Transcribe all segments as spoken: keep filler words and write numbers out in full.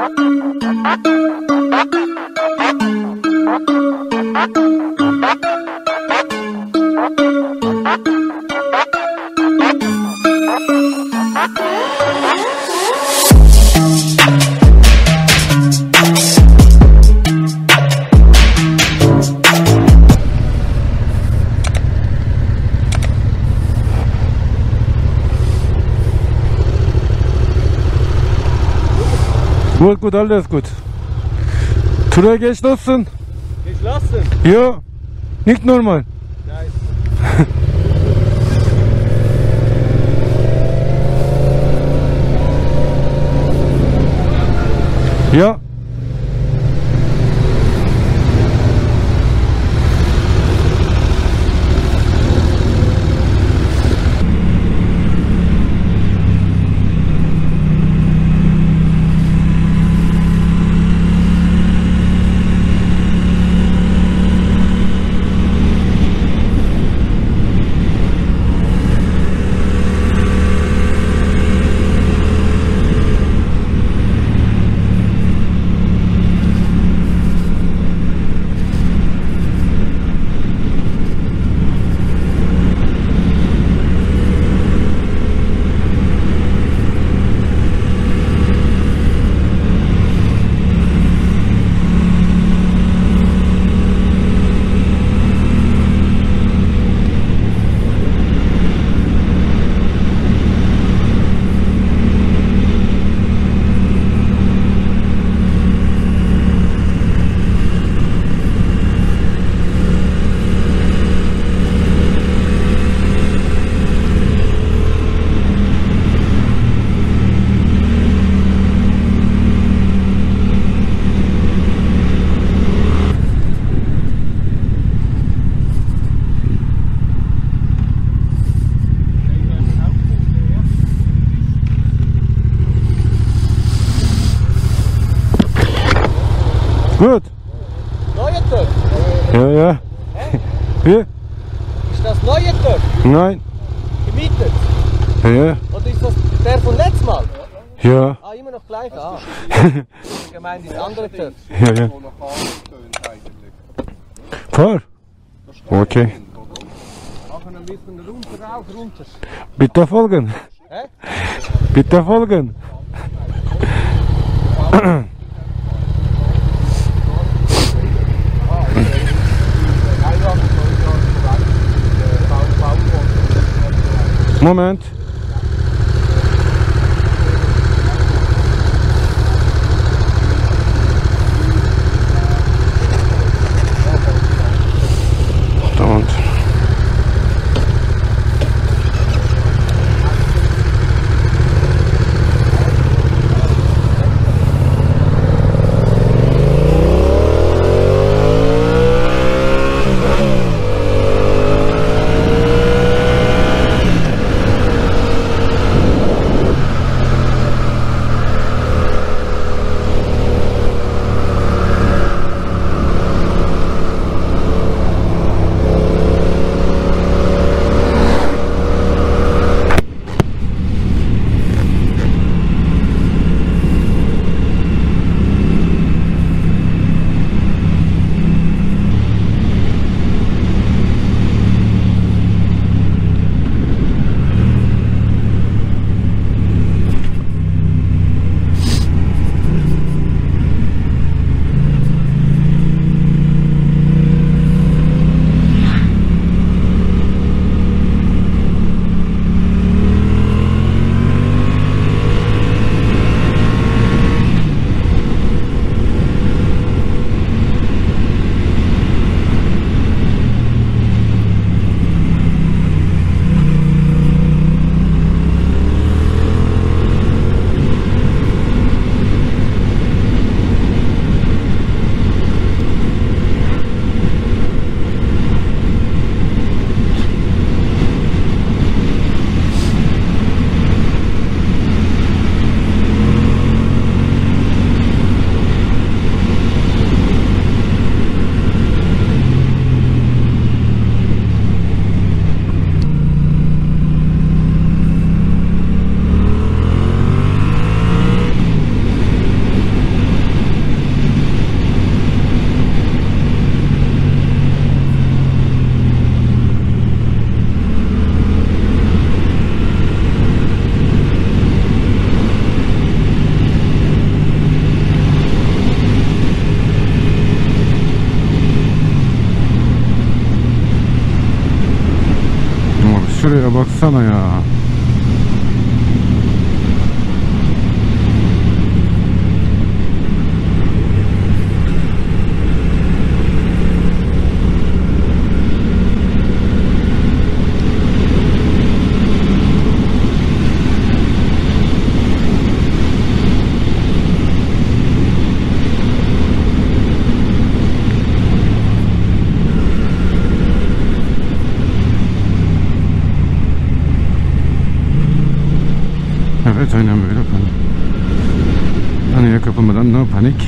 Gut, gut, alles gut. Türe geschlossen? Geschlossen? Ja, nicht normal. Nein. Ja. Gut. Neue Töpf? Ja, ja. Hä? Wie? Ist das neue Töpf? Nein. Gemietet? Ja. Oder ist das der von letztes Mal? Ja. Ah, immer noch gleich? Ah. Ich gemeint, ist andere Töpf. Ja, ja. Fahr. Okay. Machen ein bisschen runter, rauf, runter. Bitte folgen. Hä? Bitte folgen. Moment. Verdammt. baksana ya. Evet, aynen böyle panik. Paniğe kapılmadan no panik.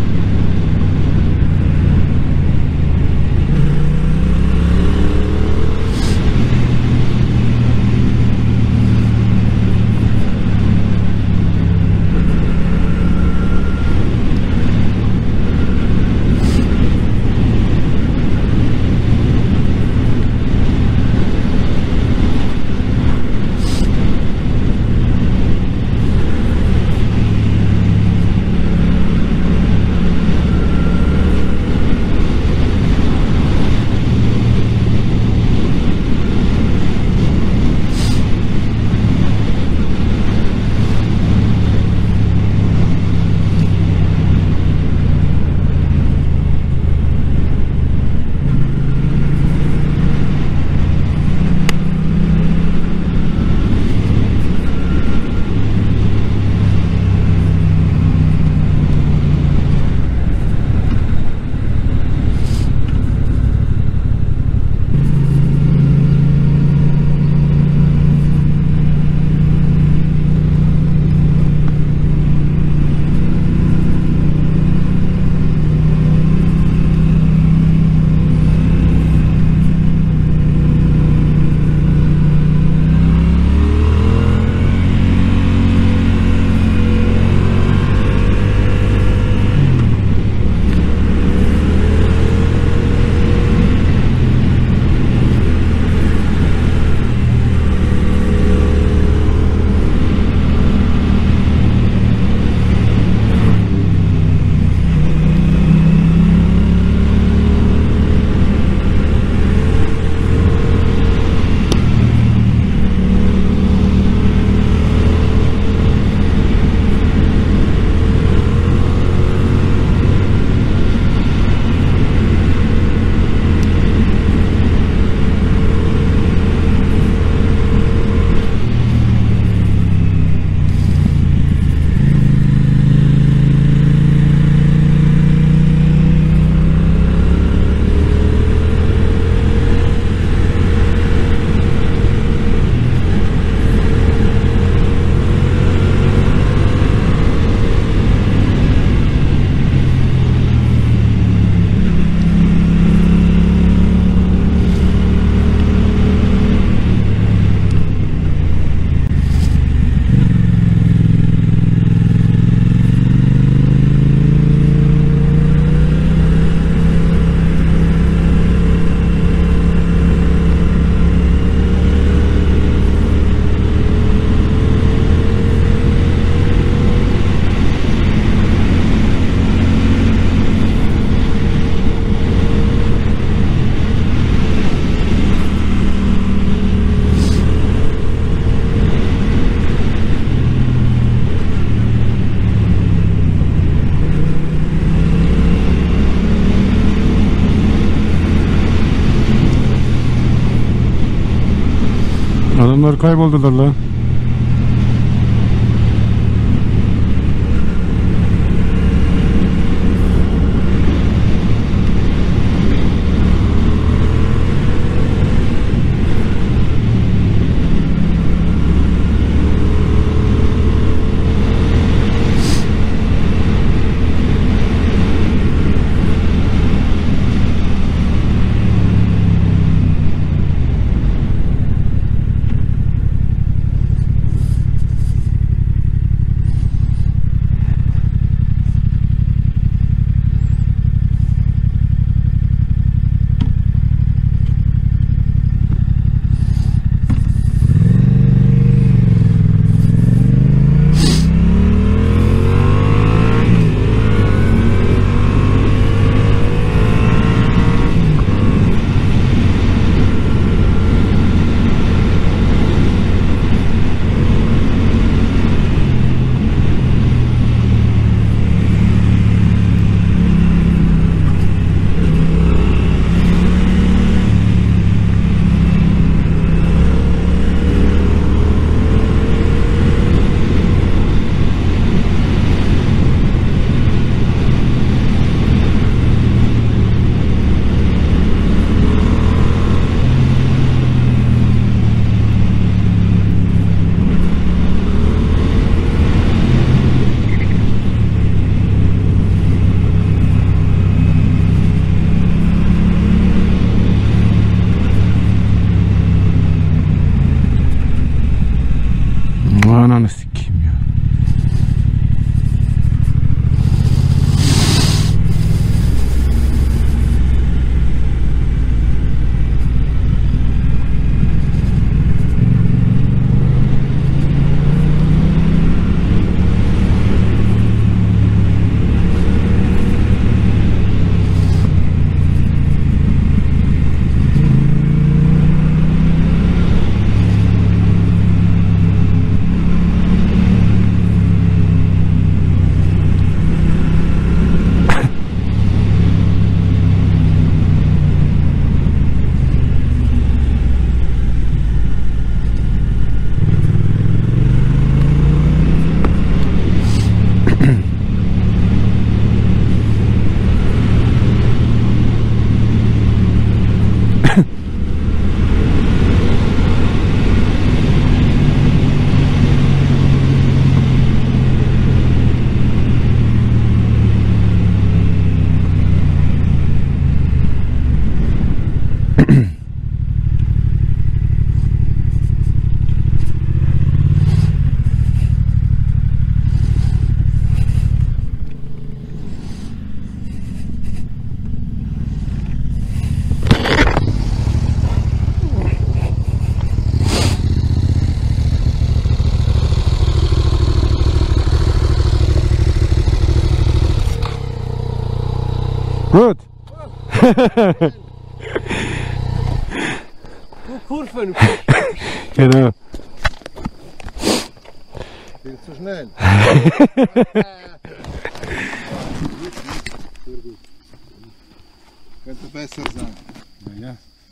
Adamlar kayboldular lan. Gut. Du Kurven. Genau. Viel zu schnell. Könnte besser sein. Ja.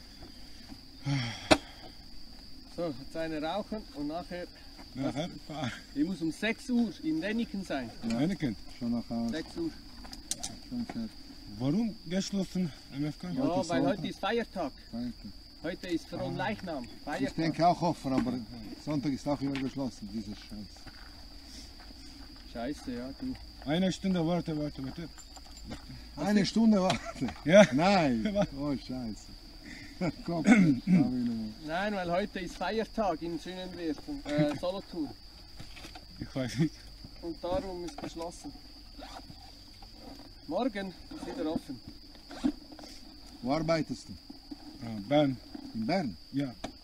So, jetzt eine rauchen und nachher. Nachher fahren. Ich muss um sechs Uhr in Däniken sein. Heineken. Schon nach Hause. sechs Uhr. Schon fährt Warum geschlossen M F K? Ja, Heute ist weil Sonntag. heute ist Feiertag. weiter. Heute ist Fronleichnam. Ich Feiertag. denke auch offen, aber Sonntag ist auch immer geschlossen, dieses Scheiß. Scheiße, ja, du. Eine Stunde, warte, warte, warte. Eine Stunde warten. Ja. Nein. Oh Scheiße. Kopf, nicht. Nein, weil heute ist Feiertag in Schönenwert und äh, Solothurn. Ich weiß nicht. Und darum ist geschlossen. Morgen ist wieder offen. Wo arbeitest du? Ah, Bern. In Bern? Ja.